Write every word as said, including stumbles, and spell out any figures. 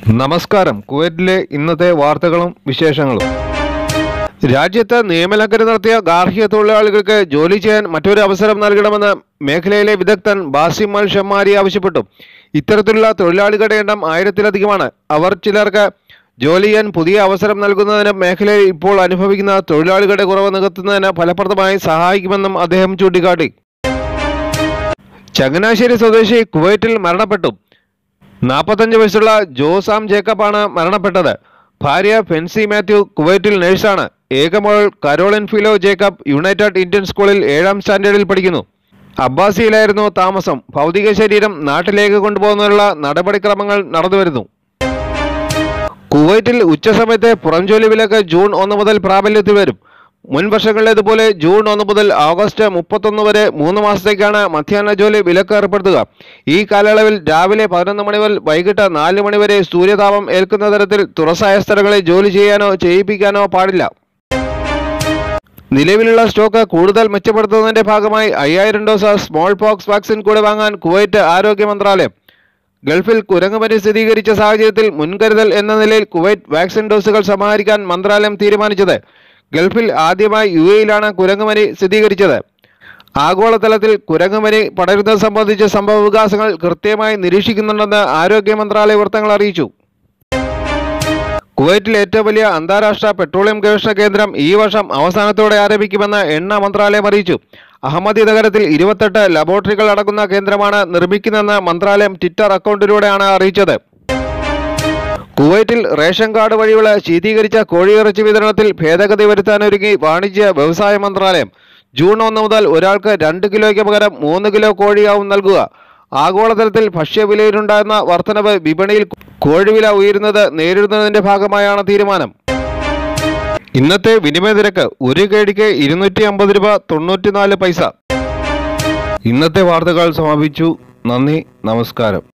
നമസ്കാരം. കുവൈറ്റിലെ ഇന്നത്തെ വാർത്തകളും വിശേഷങ്ങളും. രാജ്യത്ത് നിയമലംഘനം നടത്തിയ ഗാർഹിക തൊഴിലാളികൾക്ക് ജോലി ചെയ്യാൻ മറ്റൊരു അവസരം നൽകണമെന്ന് മേഖലയിലെ വിദഗ്ധൻ ബാസിം അൽ ഷമ്മാരി ആവശ്യപ്പെട്ടു. ഇത്തരത്തിലുള്ള തൊഴിലാളികളുടെ എണ്ണം ആയിരത്തിലധികമാണ്. അവർ ചിലർക്ക് ജോലി ചെയ്യാൻ പുതിയ അവസരം നൽകുന്നതിന് മേഖലയിൽ ഇപ്പോൾ അനുഭവിക്കുന്ന തൊഴിലാളികളുടെ കുറവ് നികത്തുന്നതിന് ഫലപ്രദമായി സഹായിക്കുമെന്നും അദ്ദേഹം ചൂണ്ടിക്കാട്ടി. ചങ്ങനാശ്ശേരി സ്വദേശി കുവൈറ്റിൽ മരണപ്പെട്ടു. നാൽപ്പത്തഞ്ച് വയസ്സുള്ള ജോസാം ജേക്കബാണ് മരണപ്പെട്ടത്. ഭാര്യ ഫെൻസി മാത്യു കുവൈറ്റിൽ നഴ്സാണ്. ഏകമകൾ Caroline Philo Jacob United Indian സ്കൂളിൽ ഏഴാം സ്റ്റാൻഡേർഡിൽ പഠിക്കുന്നു. അബ്ബാസിയിലായിരുന്നു താമസം. ഭൗതിക ശരീരം നാട്ടിലേക്ക് കൊണ്ടുപോകുന്നതിനുള്ള നടപടിക്രമങ്ങൾ നടന്നുവരുന്നു. കുവൈറ്റിൽ ഉച്ചസമയത്തെ പുറംജോലി വിലക്ക് ജൂൺ ഒന്ന് മുതൽ പ്രാബല്യത്തിൽ വരും. മുൻ വർഷങ്ങളിലേതുപോലെ ജൂൺ ഒന്ന് മുതൽ ഓഗസ്റ്റ് മുപ്പത്തൊന്ന് വരെ മൂന്ന് മാസത്തേക്കാണ് മധ്യാഹ്ന ജോലി വിലക്ക് ഏർപ്പെടുത്തുക. ഈ കാലയളവിൽ രാവിലെ പതിനൊന്ന് മണി മുതൽ വൈകിട്ട് നാല് മണി വരെ സൂര്യതാപം ഏൽക്കുന്ന തരത്തിൽ തുറസായ സ്ഥലങ്ങളിൽ ജോലി ചെയ്യാനോ ചെയ്യിപ്പിക്കാനോ പാടില്ല. നിലവിലുള്ള സ്റ്റോക്ക് കൂടുതൽ മെച്ചപ്പെടുത്തുന്നതിന്റെ ഭാഗമായി അയ്യായിരം ഡോസ് സ്മോൾ പോക്സ് വാക്സിൻ കൂടെ വാങ്ങാൻ കുവൈറ്റ് ആരോഗ്യ മന്ത്രാലയം. ഗൾഫിൽ കുരങ്ങുപനി സ്ഥിരീകരിച്ച സാഹചര്യത്തിൽ മുൻകരുതൽ എന്ന നിലയിൽ കുവൈറ്റ് വാക്സിൻ ഡോസുകൾ സമാഹരിക്കാൻ മന്ത്രാലയം തീരുമാനിച്ചത്. ഗൾഫിൽ ആദ്യമായി യു എയിലാണ് കുരങ്ങുപനി സ്ഥിരീകരിച്ചത്. ആഗോളതലത്തിൽ കുരങ്ങുപനി പടരുന്നത് സംബന്ധിച്ച സംഭവ വികാസങ്ങൾ കൃത്യമായി നിരീക്ഷിക്കുന്നുണ്ടെന്ന് ആരോഗ്യ മന്ത്രാലയ വൃത്തങ്ങൾ അറിയിച്ചു. കുവൈറ്റിൽ ഏറ്റവും വലിയ അന്താരാഷ്ട്ര പെട്രോളിയം ഗവേഷണ കേന്ദ്രം ഈ വർഷം അവസാനത്തോടെ ആരംഭിക്കുമെന്ന് എണ്ണ മന്ത്രാലയം അറിയിച്ചു. അഹമ്മദി നഗരത്തിൽ ഇരുപത്തെട്ട് ലബോറട്ടറികൾ അടങ്ങുന്ന കേന്ദ്രമാണ് നിർമ്മിക്കുന്നതെന്ന് മന്ത്രാലയം ട്വിറ്റർ അക്കൗണ്ടിലൂടെയാണ് അറിയിച്ചത്. കുവൈറ്റിൽ റേഷൻ കാർഡ് വഴിയുള്ള ശീതീകരിച്ച കോഴിയിറച്ചി വിതരണത്തിൽ ഭേദഗതി വരുത്താനൊരുങ്ങി വാണിജ്യ വ്യവസായ മന്ത്രാലയം. ജൂൺ ഒന്ന് മുതൽ ഒരാൾക്ക് രണ്ട് കിലോയ്ക്ക് പകരം മൂന്ന് കിലോ കോഴിയാവും നൽകുക. ആഗോളതലത്തിൽ ഭക്ഷ്യവിലയിലുണ്ടാകുന്ന വർധനവ് വിപണിയിൽ കോഴിവില ഉയരുന്നത് നേരിടുന്നതിന്റെ ഭാഗമായാണ് തീരുമാനം. ഇന്നത്തെ വിനിമയ നിരക്ക് ഒരു കേടിക്ക് ഇരുന്നൂറ്റി അമ്പത് രൂപ തൊണ്ണൂറ്റിനാല് പൈസ. ഇന്നത്തെ വാർത്തകൾ സമാപിച്ചു. നന്ദി, നമസ്കാരം.